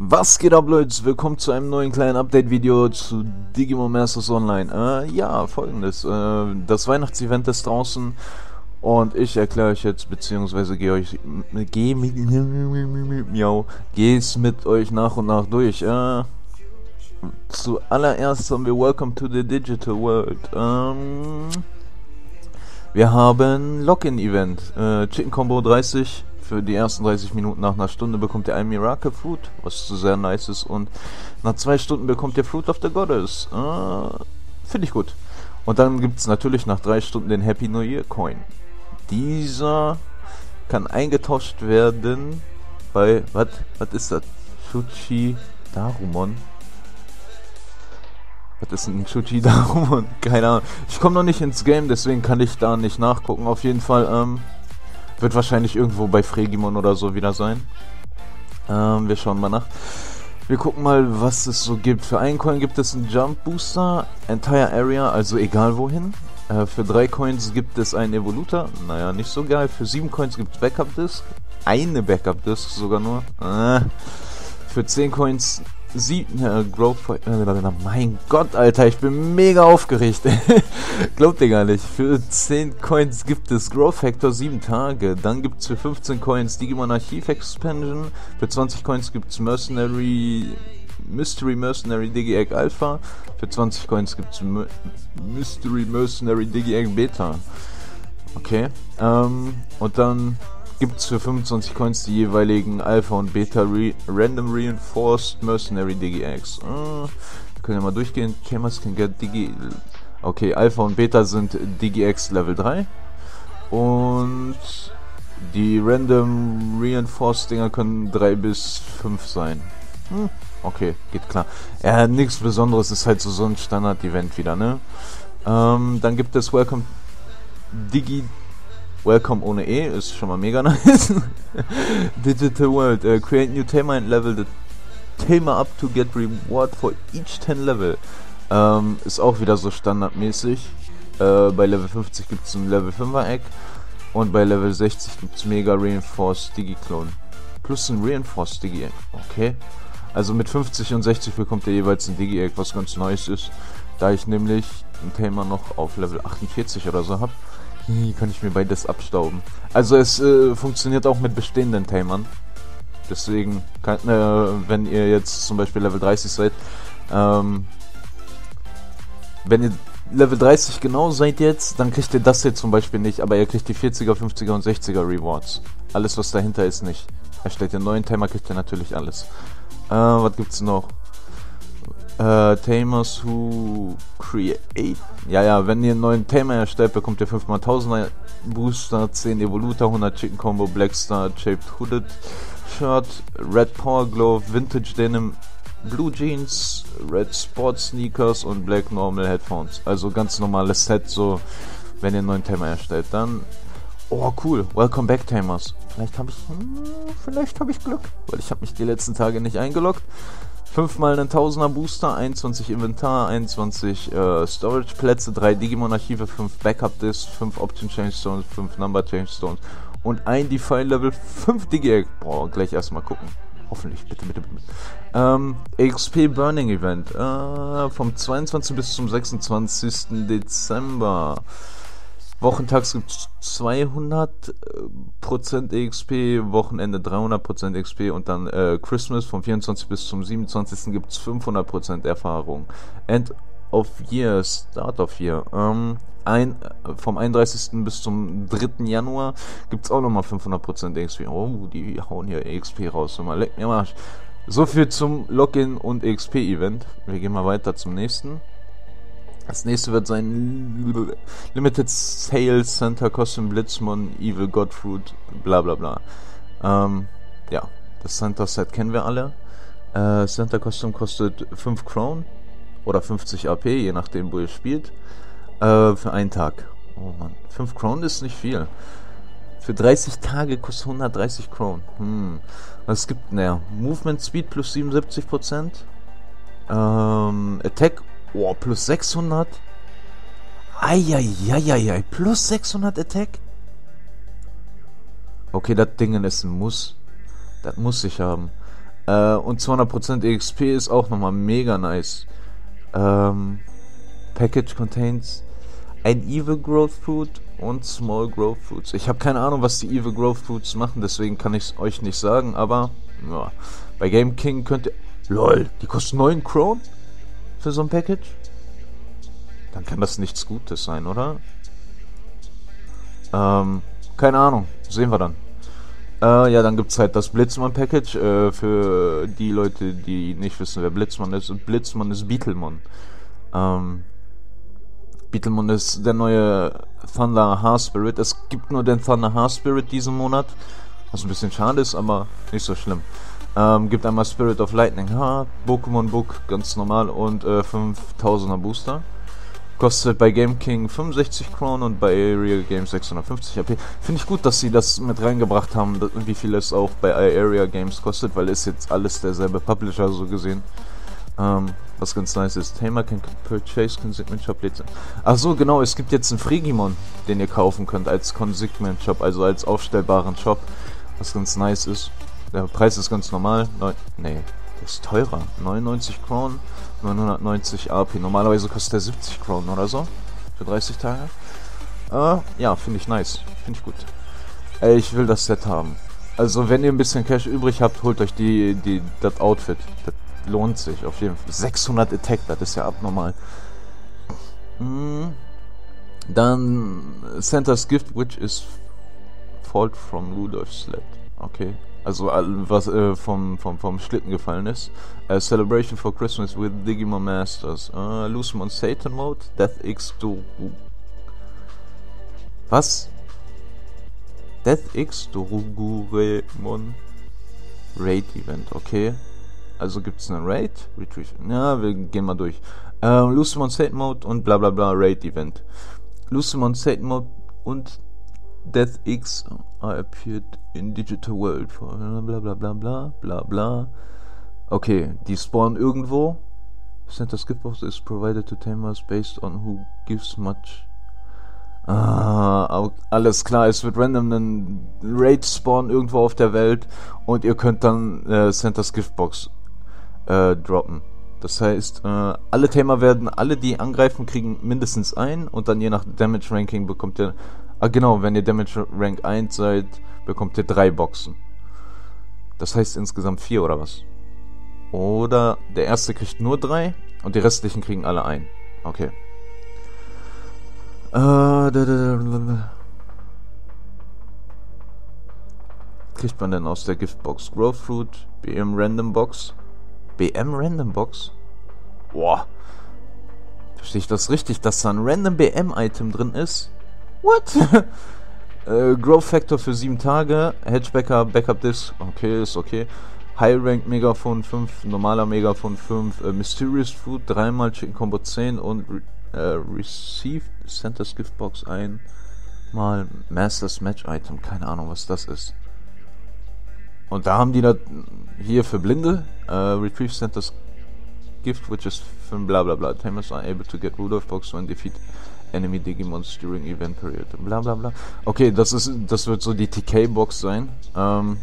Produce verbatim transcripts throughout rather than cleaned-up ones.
Was geht ab, Leute? Willkommen zu einem neuen kleinen Update-Video zu Digimon Masters Online. Äh, ja, folgendes. Äh, das Weihnachtsevent ist draußen und ich erkläre euch jetzt, beziehungsweise gehe euch, gehe mit, miau, gehe es mit euch nach und nach durch. Äh, zuallererst haben wir Welcome to the Digital World. Ähm, wir haben Login-Event. Äh, Chicken Combo dreißig. Für die ersten dreißig Minuten nach einer Stunde bekommt ihr ein Miracle Fruit, was sehr nice ist. Und nach zwei Stunden bekommt ihr Fruit of the Goddess. Äh, Finde ich gut. Und dann gibt es natürlich nach drei Stunden den Happy New Year Coin. Dieser kann eingetauscht werden bei, was was ist das? Shuchi Darumon? Was ist ein Shuchi Darumon? Keine Ahnung. Ich komme noch nicht ins Game, deswegen kann ich da nicht nachgucken. Auf jeden Fall, ähm... wird wahrscheinlich irgendwo bei Fregimon oder so wieder sein. Ähm, wir schauen mal nach. Wir gucken mal, was es so gibt. Für einen Coin gibt es einen Jump Booster, Entire Area, also egal wohin. Äh, für drei Coins gibt es einen Evolutor, naja, nicht so geil. Für sieben Coins gibt es Backup Disc, eine Backup Disc sogar nur. Äh, für zehn Coins sieben äh, Growth. Äh, mein Gott, Alter, ich bin mega aufgeregt. Glaubt ihr gar nicht. Für zehn Coins gibt es Growth Factor sieben Tage. Dann gibt es für fünfzehn Coins Digimon Archive Expansion. Für zwanzig Coins gibt es Mercenary Mystery Mercenary Digi-Egg Alpha. Für zwanzig Coins gibt es Mystery Mercenary Digi-Egg Beta. Okay. Ähm, und dann gibt es für fünfundzwanzig Coins die jeweiligen Alpha und Beta Re Random Reinforced Mercenary Digi-Eggs. Äh, wir können ja mal durchgehen. Cameras can get Digi... Okay, Alpha und Beta sind Digi-Eggs Level drei. Und die Random Reinforced Dinger können drei bis fünf sein. Hm, okay, geht klar. Ja, nichts Besonderes, ist halt so, so ein Standard-Event wieder, ne? Ähm, dann gibt es Welcome Digi... Welcome ohne E, ist schon mal mega nice. Digital World, uh, create new Tamer and level the Tamer up to get reward for each ten level. Ähm, ist auch wieder so standardmäßig. Äh, bei Level fünfzig gibt es ein Level fünfer Egg und bei Level sechzig gibt es Mega Reinforced Digi-Clone. Plus ein Reinforced Digi-Egg. Okay. Also mit fünfzig und sechzig bekommt ihr jeweils ein Digi-Egg, was ganz Neues ist. Da ich nämlich einen Tamer noch auf Level achtundvierzig oder so habe, kann ich mir beides abstauben. Also es äh, funktioniert auch mit bestehenden Tamern. Deswegen, kann, äh, wenn ihr jetzt zum Beispiel Level dreißig seid, ähm, wenn ihr Level dreißig genau seid jetzt, dann kriegt ihr das hier zum Beispiel nicht, aber ihr kriegt die vierziger, fünfziger und sechziger Rewards. Alles, was dahinter ist, nicht. Erstellt ihr einen neuen Tamer, kriegt ihr natürlich alles. Äh, was gibt's noch? Uh, Tamers who create. Ja, ja, wenn ihr einen neuen Tamer erstellt, bekommt ihr fünf mal tausender Booster, zehn Evolutor, hundert Chicken Combo, Black Star, Shaped Hooded Shirt, Red Power Glove, Vintage Denim, Blue Jeans, Red Sport Sneakers und Black Normal Headphones. Also ganz normales Set, so wenn ihr einen neuen Tamer erstellt. Dann, oh cool, Welcome Back Tamers. Vielleicht habe ich, hm, vielleicht habe ich Glück, weil ich habe mich die letzten Tage nicht eingeloggt. fünf mal einen Tausender Booster, einundzwanzig Inventar, einundzwanzig äh, Storage Plätze, drei Digimon Archive, fünf Backup Discs, fünf Option Change Stones, fünf Number Change Stones und ein Defy Level fünf Digi-Egg. Boah, gleich erstmal gucken. Hoffentlich, bitte, bitte, bitte. Ähm, X P Burning Event äh, vom zweiundzwanzigsten bis zum sechsundzwanzigsten Dezember. Wochentags gibt es zweihundert Prozent E X P, Wochenende dreihundert Prozent E X P und dann äh, Christmas vom vierundzwanzigsten bis zum siebenundzwanzigsten gibt es fünfhundert Prozent Erfahrung. End of Year, Start of Year. Ähm, ein, vom einunddreißigsten bis zum dritten Januar gibt es auch nochmal fünfhundert Prozent E X P. Oh, die hauen hier E X P raus. Mal, leck mir mal. So viel zum Login und E X P-Event. Wir gehen mal weiter zum nächsten. Das nächste wird sein Limited Sales Center Custom Blitzmon Evil Godfruit bla bla bla. Ähm, ja, das Center Set kennen wir alle. Äh, Center Custom kostet fünf Crown oder fünfzig A P, je nachdem wo ihr spielt. Äh, für einen Tag. Oh Mann, fünf Crown ist nicht viel. Für dreißig Tage kostet hundertdreißig Crown. Hm. Was gibt naja, Movement Speed plus siebenundsiebzig Prozent. Ähm, Attack oh, plus sechshundert. Eieieiei, plus sechshundert Attack. Okay, das Ding ist ein Muss. Das muss ich haben. Äh, und zweihundert Prozent E X P ist auch nochmal mega nice. Ähm, Package contains ein Evil Growth Fruit und Small Growth Fruits. Ich habe keine Ahnung, was die Evil Growth Fruits machen, deswegen kann ich es euch nicht sagen, aber ja, bei Game King könnt ihr... LOL, die kosten neun Kronen für so ein Package? Dann kann das nichts Gutes sein, oder? Ähm, keine Ahnung, sehen wir dann. Äh, ja, dann gibt es halt das Blitzmann-Package, äh, für die Leute, die nicht wissen, wer Blitzmann ist. Und Blitzmann ist Beetlemon. Ähm, Beetlemon ist der neue Thunder Heart Spirit. Es gibt nur den Thunder Heart Spirit diesen Monat, was ein bisschen schade ist, aber nicht so schlimm. Ähm, gibt einmal Spirit of Lightning Heart, Pokémon Book, ganz normal, und äh, fünftausender Booster. Kostet bei Game King fünfundsechzig Kronen und bei Area Games sechshundertfünfzig A P. Finde ich gut, dass sie das mit reingebracht haben, wie viel es auch bei Area Games kostet, weil ist jetzt alles derselbe Publisher so gesehen. Ähm, was ganz nice ist. Tamer can purchase Consignment Shop. Achso, genau, es gibt jetzt einen Frigimon, den ihr kaufen könnt als Consignment Shop, also als aufstellbaren Shop, was ganz nice ist. Der Preis ist ganz normal. Neun, nee, der ist teurer. neunundneunzig Kronen. neunhundertneunzig A P. Normalerweise kostet der siebzig Kronen oder so. Für dreißig Tage. Äh, ja, finde ich nice. Finde ich gut. Ey, ich will das Set haben. Also, wenn ihr ein bisschen Cash übrig habt, holt euch die, die, das Outfit. Das lohnt sich auf jeden Fall. sechshundert Attack, das ist ja abnormal. Mm. Dann Santa's Gift, which is fault from Rudolph's sled. Okay. Also was äh, vom, vom, vom Schlitten gefallen ist. Uh, Celebration for Christmas with Digimon Masters. Uh, Lucemon Satan Mode. Death X Do. Was? Death X Doruguremon Raid Event, okay. Also gibt es einen Raid? Retrieve. Ja, wir gehen mal durch. Uh, Lucemon Satan Mode und bla bla bla Raid Event. Lucemon Satan Mode und Death X appeared in Digital World. Bla bla bla bla bla bla. Okay, die spawnen irgendwo. Santa's Gift Box is provided to tamers based on who gives much. Ah, alles klar, es wird random einen Raid spawnen irgendwo auf der Welt und ihr könnt dann äh, Santa's Gift Box äh, droppen. Das heißt, äh, alle Tamer werden, alle die angreifen, kriegen mindestens ein und dann je nach Damage Ranking bekommt ihr. Ah genau, wenn ihr Damage Rank eins seid, bekommt ihr drei Boxen. Das heißt insgesamt vier oder was? Oder der erste kriegt nur drei und die restlichen kriegen alle ein. Okay. Äh, da, da, da, kriegt man denn aus der Giftbox? Growth Fruit, B M Random Box. B M Random Box? Boah. Verstehe ich das richtig, dass da ein Random B M-Item drin ist? What? äh, Growth Factor für sieben Tage. Hedgebacker, Backup Disc. Okay, ist okay. High Rank Megaphone fünf, normaler Megaphone fünf, äh, Mysterious Food dreimal, Chicken Combo zehn und äh, Received Santa's Gift Box einmal, Masters Match Item, keine Ahnung was das ist. Und da haben die da hier für Blinde, äh, Retrieve Santa's Gift, which is from bla bla bla. Tamers are able to get Rudolph Box when defeat enemy Digimons during event period. Bla bla bla. Okay, das ist, das wird so die T K Box sein. Ähm.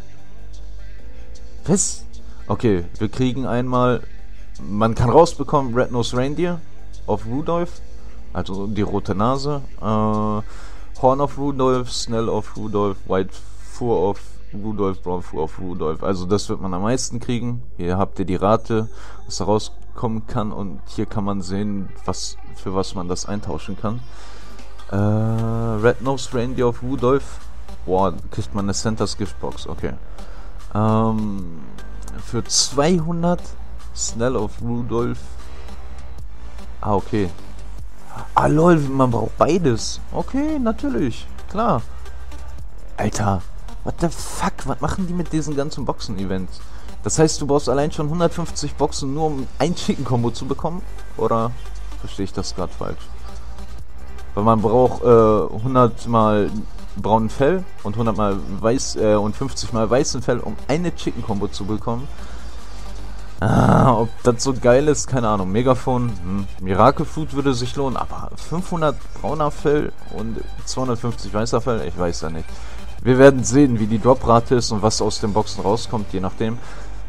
Was? Okay, wir kriegen einmal, man kann rausbekommen Red Nose Reindeer of Rudolph, also die rote Nase, äh, Horn of Rudolph, Snell of Rudolph, White Fur of Rudolph, Brown Fur of Rudolph, also das wird man am meisten kriegen. Hier habt ihr die Rate, was da rauskommen kann und hier kann man sehen, was für was man das eintauschen kann. Äh, Red Nose Reindeer of Rudolph, boah, kriegt man eine Santa's Gift Box, okay. Ähm, für zweihundert Snell of Rudolph. Ah, okay. Ah, lol, man braucht beides. Okay, natürlich. Klar. Alter, what the fuck? Was machen die mit diesen ganzen Boxen-Events? Das heißt, du brauchst allein schon hundertfünfzig Boxen, nur um ein Chicken-Combo zu bekommen? Oder verstehe ich das gerade falsch? Weil man braucht äh, hundert mal braunen Fell und hundert mal weiß äh, und fünfzig mal weißen Fell, um eine Chicken Combo zu bekommen. Ah, ob das so geil ist, keine Ahnung. Megaphone, hm. Miracle Food würde sich lohnen, aber fünfhundert brauner Fell und zweihundertfünfzig weißer Fell, ich weiß ja nicht. Wir werden sehen, wie die Droprate ist und was aus den Boxen rauskommt, je nachdem.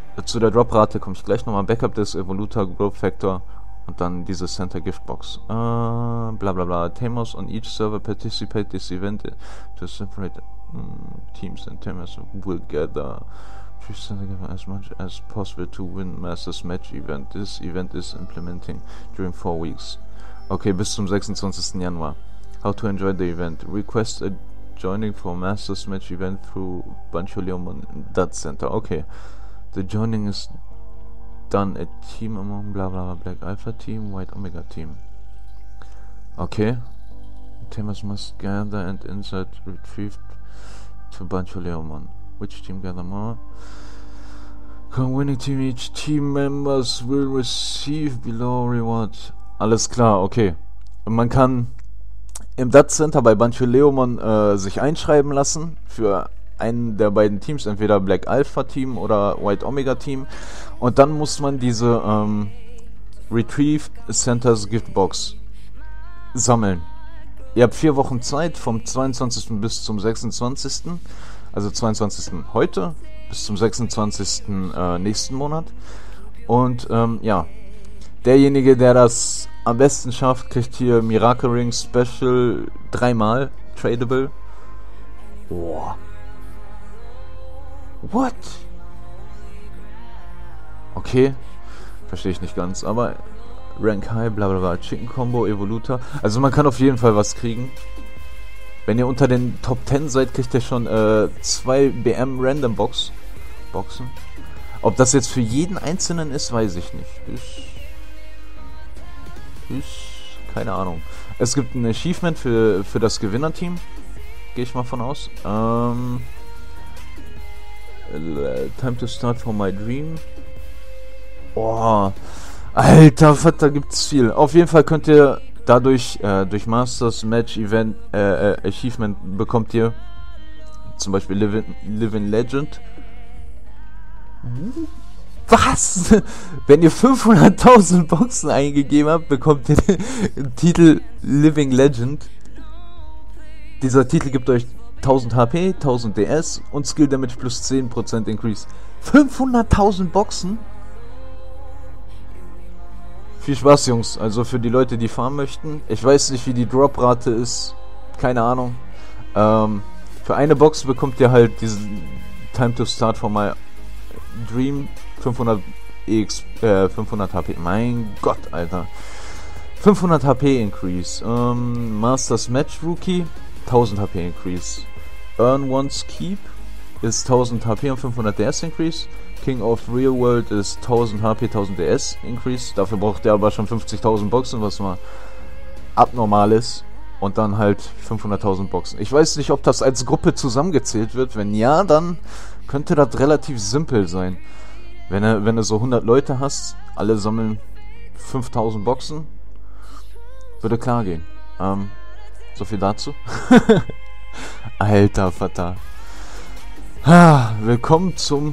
Zu der Droprate komme ich gleich nochmal. Backup des Evoluta, Growth Factor und dann diese Center Giftbox. Uh, bla bla bla. Teams on each server participate this event to separate um, teams and teams will gather as much as possible to win Masters Match Event. This event is implementing during four weeks. Okay, bis zum sechsundzwanzigsten Januar. How to enjoy the event. Request a joining for Masters Match Event through Bancholeon Dot Center. Okay. The joining is done a team among bla bla bla Black Alpha Team, White Omega Team. Okay. Teams must gather and insert retrieved to Bancholeon. Which team gather more? Come winning team, each team members will receive below reward. Alles klar, okay. Und man kann im Dat Center bei Bancholeon äh, sich einschreiben lassen für einen der beiden Teams, entweder Black Alpha Team oder White Omega Team, und dann muss man diese ähm, Retrieve Centers Giftbox sammeln. Ihr habt vier Wochen Zeit, vom zweiundzwanzigsten bis zum sechsundzwanzigsten Also zweiundzwanzigsten heute bis zum sechsundzwanzigsten Äh, nächsten Monat. Und ähm, ja, derjenige, der das am besten schafft, kriegt hier Miracle Ring Special dreimal tradable. Boah. What? Okay, verstehe ich nicht ganz, aber Rank High, bla bla bla, Chicken Combo, Evoluta. Also man kann auf jeden Fall was kriegen. Wenn ihr unter den Top zehn seid, kriegt ihr schon äh, zwei B M Random Box Boxen. Ob das jetzt für jeden Einzelnen ist, weiß ich nicht. Ich, ich, keine Ahnung. Es gibt ein Achievement für, für das Gewinnerteam. Gehe ich mal von aus. Ähm... Time to start for my dream. Oh, alter Vater, gibt's viel. Auf jeden Fall könnt ihr dadurch, äh, durch Masters Match Event, äh, äh, Achievement bekommt ihr zum Beispiel Living, Living Legend. Was? Wenn ihr fünfhunderttausend Boxen eingegeben habt, bekommt ihr den Titel Living Legend. Dieser Titel gibt euch tausend H P, tausend D S und Skill Damage plus zehn Prozent Increase. fünfhunderttausend Boxen? Viel Spaß, Jungs. Also für die Leute, die farmen möchten. Ich weiß nicht, wie die Droprate ist. Keine Ahnung. Ähm, für eine Box bekommt ihr halt diesen Time to Start for my Dream. fünfhundert E X, äh, fünfhundert H P. Mein Gott, Alter. fünfhundert H P Increase. Ähm, Masters Match Rookie. tausend H P Increase. Earn Once Keep ist tausend H P und fünfhundert D S Increase. King of Real World ist tausend H P, tausend D S Increase. Dafür braucht er aber schon fünfzigtausend Boxen, was mal abnormal ist. Und dann halt fünfhunderttausend Boxen. Ich weiß nicht, ob das als Gruppe zusammengezählt wird. Wenn ja, dann könnte das relativ simpel sein. Wenn du, wenn du so hundert Leute hast, alle sammeln fünftausend Boxen, würde klar gehen. Ähm, so viel dazu. Alter Vater. Ah, willkommen zum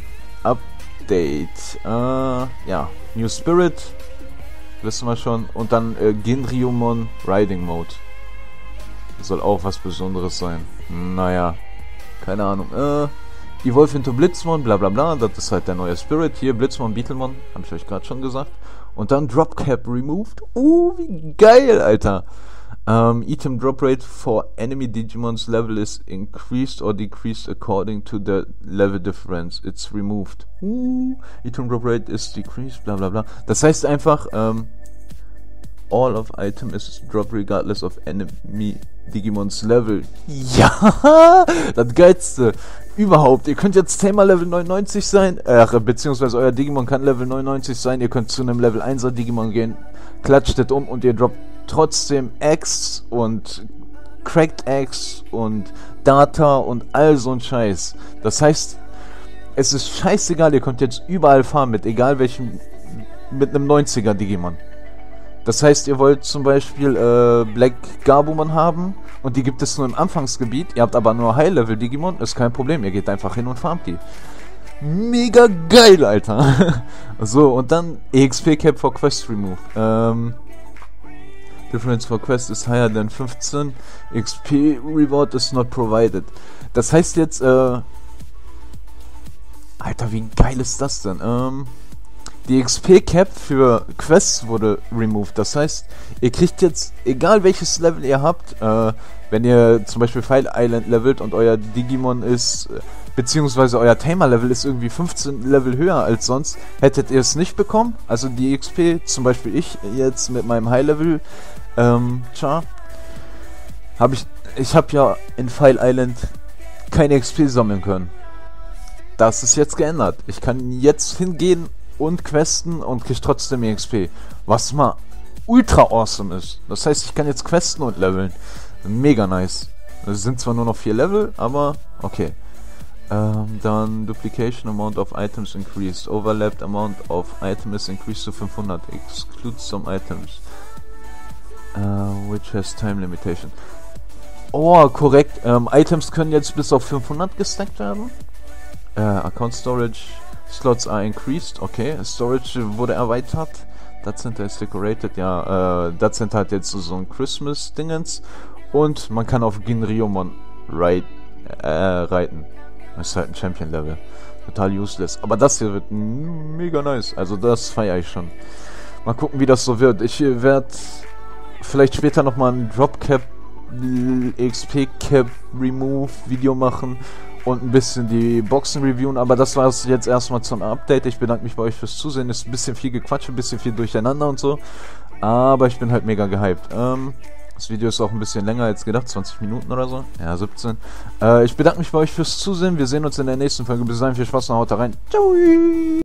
Update. Äh, ja, New Spirit, wissen wir schon. Und dann äh, Gendryumon Riding Mode. Soll auch was Besonderes sein. Naja, keine Ahnung. Äh, Evolve into Blitzmon, bla bla bla. Das ist halt der neue Spirit. Hier, Blitzmon, Beetlemon, habe ich euch gerade schon gesagt. Und dann Drop Cap removed. Uh, wie geil, Alter. Um, item drop rate for enemy Digimons level is increased or decreased according to the level difference. It's removed. Uh, item drop rate is decreased, bla bla bla. Das heißt einfach, um, all of item is drop regardless of enemy Digimons level. Ja, das geilste überhaupt. Ihr könnt jetzt zehnmal Level neunundneunzig sein, äh, beziehungsweise euer Digimon kann Level neunundneunzig sein. Ihr könnt zu einem Level einser Digimon gehen, klatscht es um und ihr droppt trotzdem X und Cracked X und Data und all so ein Scheiß. Das heißt, es ist scheißegal, ihr könnt jetzt überall farmen mit egal welchem, mit einem neunziger Digimon. Das heißt, ihr wollt zum Beispiel äh, Black Gabumon haben und die gibt es nur im Anfangsgebiet. Ihr habt aber nur High-Level Digimon, ist kein Problem. Ihr geht einfach hin und farmt die. Mega geil, Alter. So, und dann E X P Cap for Quest Remove. Ähm, Difference for Quest is higher than fifteen. X P Reward is not provided. Das heißt jetzt, äh, Alter, wie geil ist das denn? Ähm, die X P-Cap für Quests wurde removed. Das heißt, ihr kriegt jetzt, egal welches Level ihr habt, äh, wenn ihr zum Beispiel File Island levelt und euer Digimon ist, äh, beziehungsweise euer Tamer-Level ist irgendwie fünfzehn Level höher als sonst, hättet ihr es nicht bekommen. Also die X P, zum Beispiel ich jetzt mit meinem High-Level, ähm, Char, habe ich, ich habe ja in File Island keine X P sammeln können. Das ist jetzt geändert. Ich kann jetzt hingehen und questen und kriege trotzdem X P. Was mal ultra awesome ist. Das heißt, ich kann jetzt questen und leveln. Mega nice. Es sind zwar nur noch vier Level, aber okay. Ähm, dann Duplication Amount of Items increased. Overlapped Amount of Items increased to fünfhundert. Exclude some items. Uh, which has time limitation. Oh, korrekt. Ähm, Items können jetzt bis auf fünfhundert gestackt werden. Uh, Account Storage Slots are increased. Okay, Storage wurde erweitert. Data Center is decorated. Ja, äh, Data Center hat jetzt so ein Christmas-Dingens. Und man kann auf Ginryomon ride, äh, reiten. Das ist halt ein Champion-Level. Total useless. Aber das hier wird mega nice. Also das feiere ich schon. Mal gucken, wie das so wird. Ich werde vielleicht später nochmal ein Dropcap, X P-Cap Remove Video machen. Und ein bisschen die Boxen reviewen, aber das war es jetzt erstmal zum Update. Ich bedanke mich bei euch fürs Zusehen. Ist ein bisschen viel Gequatsche, ein bisschen viel durcheinander und so. Aber ich bin halt mega gehypt. Ähm, das Video ist auch ein bisschen länger als gedacht, zwanzig Minuten oder so. Ja, siebzehn. Äh, ich bedanke mich bei euch fürs Zusehen. Wir sehen uns in der nächsten Folge. Bis dahin, viel Spaß und haut da rein. Ciao!